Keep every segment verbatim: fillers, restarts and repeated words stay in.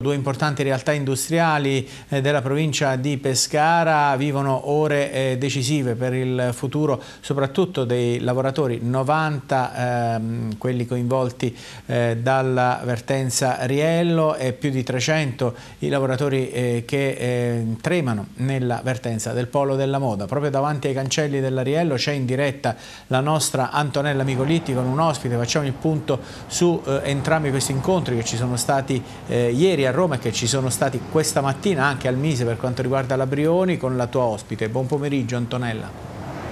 due importanti realtà industriali eh, della provincia di Pescara vivono ore eh, decisive per il futuro soprattutto dei lavoratori, novanta ehm, quelli coinvolti eh, dalla vertenza Riello e più di trecento i lavoratori eh, che eh, tremano nella vertenza del Polo della Moda. Proprio davanti ai cancelli della Riello c'è in diretta la nostra Antonella Micolitti con un ospite. Facciamo il punto su eh, entrambi questi incontri che ci sono stati eh, ieri a Roma e che ci sono stati questa mattina anche al Mise per quanto riguarda la Brioni, con la tua ospite. Buon pomeriggio Antonella.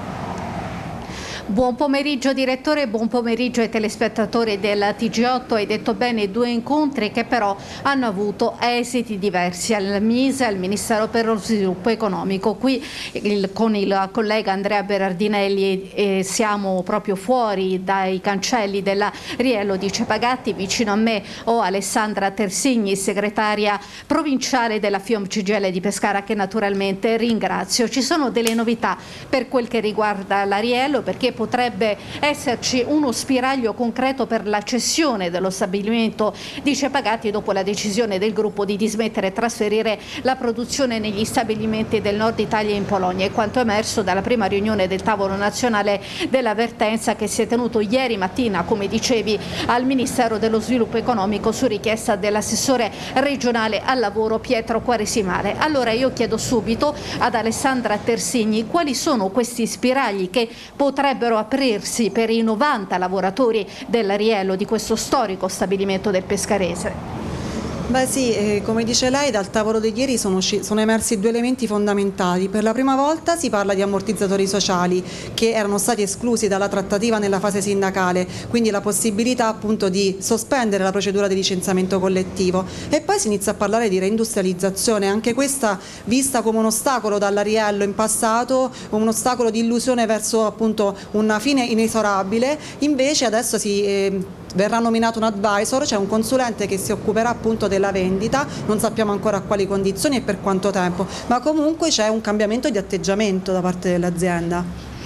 Buon pomeriggio direttore, buon pomeriggio ai telespettatori del T G otto. Hai detto bene, due incontri che però hanno avuto esiti diversi al Mise, al Ministero per lo Sviluppo Economico. Qui il, con il collega Andrea Berardinelli eh, siamo proprio fuori dai cancelli della Riello di Cepagatti. Vicino a me ho Alessandra Tersigni, segretaria provinciale della FIOM C G I L di Pescara, che naturalmente ringrazio. Ci sono delle novità per quel che riguarda la Riello, perché potrebbe esserci uno spiraglio concreto per la cessione dello stabilimento di Cepagatti dopo la decisione del gruppo di dismettere e trasferire la produzione negli stabilimenti del nord Italia e in Polonia. E quanto emerso dalla prima riunione del tavolo nazionale della vertenza che si è tenuto ieri mattina, come dicevi, al Ministero dello Sviluppo Economico su richiesta dell'assessore regionale al lavoro Pietro Quaresimale. Allora io chiedo subito ad Alessandra Tersigni quali sono questi spiragli che potrebbero aprirsi per i novanta lavoratori della Riello, di questo storico stabilimento del Pescarese. Beh sì, eh, come dice lei, dal tavolo di ieri sono, sono emersi due elementi fondamentali. Per la prima volta si parla di ammortizzatori sociali che erano stati esclusi dalla trattativa nella fase sindacale, quindi la possibilità appunto di sospendere la procedura di licenziamento collettivo, e poi si inizia a parlare di reindustrializzazione, anche questa vista come un ostacolo dalla Riello in passato, un ostacolo di illusione verso appunto una fine inesorabile. Invece adesso si eh, verrà nominato un advisor, cioè un consulente che si occuperà appunto della vendita, non sappiamo ancora a quali condizioni e per quanto tempo, ma comunque c'è un cambiamento di atteggiamento da parte dell'azienda.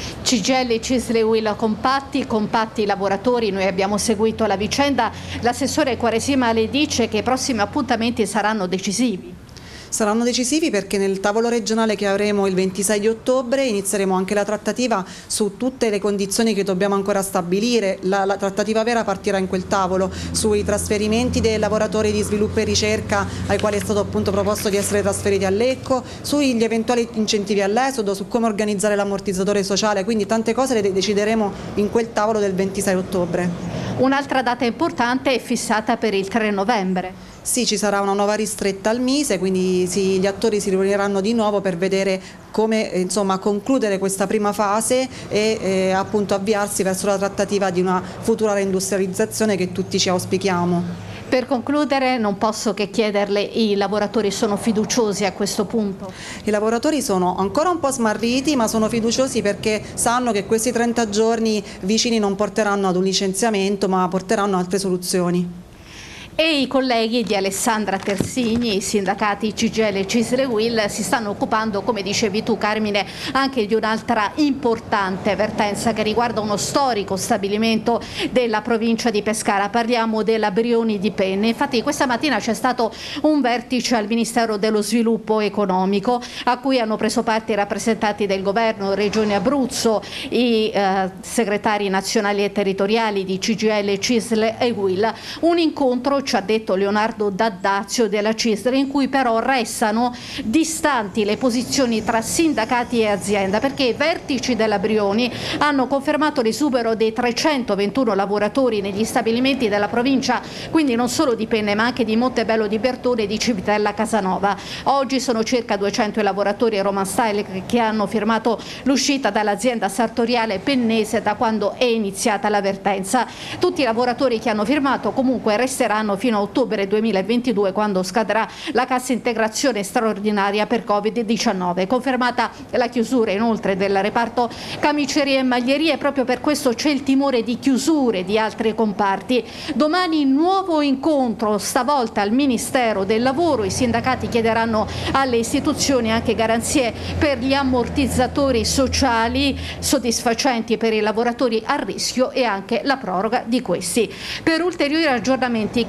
C G I L, C I S L e U I L compatti, compatti lavoratori, noi abbiamo seguito la vicenda, l'assessore Quaresimale dice che i prossimi appuntamenti saranno decisivi. Saranno decisivi perché nel tavolo regionale che avremo il ventisei di ottobre inizieremo anche la trattativa su tutte le condizioni che dobbiamo ancora stabilire. La, la trattativa vera partirà in quel tavolo sui trasferimenti dei lavoratori di sviluppo e ricerca ai quali è stato appunto proposto di essere trasferiti a Lecco, sugli eventuali incentivi all'esodo, su come organizzare l'ammortizzatore sociale, quindi tante cose le decideremo in quel tavolo del ventisei ottobre. Un'altra data importante è fissata per il tre novembre. Sì, ci sarà una nuova ristretta al Mise, quindi sì, gli attori si riuniranno di nuovo per vedere come insomma, concludere questa prima fase e eh, appunto avviarsi verso la trattativa di una futura reindustrializzazione che tutti ci auspichiamo. Per concludere non posso che chiederle, i lavoratori sono fiduciosi a questo punto? I lavoratori sono ancora un po' smarriti, ma sono fiduciosi perché sanno che questi trenta giorni vicini non porteranno ad un licenziamento, ma porteranno altre soluzioni. E i colleghi di Alessandra Tersigni, i sindacati C G I L, C I S L e U I L si stanno occupando, come dicevi tu Carmine, anche di un'altra importante vertenza che riguarda uno storico stabilimento della provincia di Pescara. Parliamo della Brioni di Penne. Infatti questa mattina c'è stato un vertice al Ministero dello Sviluppo Economico a cui hanno preso parte i rappresentanti del governo, Regione Abruzzo, i eh, segretari nazionali e territoriali di C G I L, C I S L e U I L. Un incontro, ci ha detto Leonardo D'Addazio della C I S L, in cui però restano distanti le posizioni tra sindacati e azienda, perché i vertici della Brioni hanno confermato l'esubero dei trecentoventuno lavoratori negli stabilimenti della provincia, quindi non solo di Penne ma anche di Montebello di Bertone e di Civitella Casanova. Oggi sono circa duecento i lavoratori a Roman Style che hanno firmato l'uscita dall'azienda sartoriale pennese da quando è iniziata la vertenza. Tutti i lavoratori che hanno firmato comunque resteranno fino a ottobre duemilaventidue, quando scadrà la cassa integrazione straordinaria per Covid diciannove. Confermata la chiusura inoltre del reparto camicerie e maglierie, proprio per questo c'è il timore di chiusure di altri comparti. Domani nuovo incontro, stavolta al Ministero del Lavoro. I sindacati chiederanno alle istituzioni anche garanzie per gli ammortizzatori sociali soddisfacenti per i lavoratori a rischio e anche la proroga di questi. Per ulteriori aggiornamenti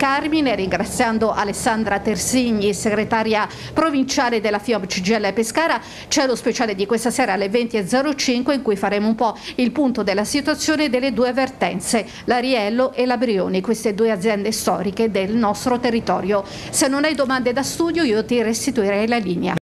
Carmine, ringraziando Alessandra Tersigni, segretaria provinciale della FIOM C G I L Pescara. C'è lo speciale di questa sera alle venti e zero cinque in cui faremo un po' il punto della situazione delle due vertenze, la Riello e la Brioni, queste due aziende storiche del nostro territorio. Se non hai domande da studio io ti restituirei la linea.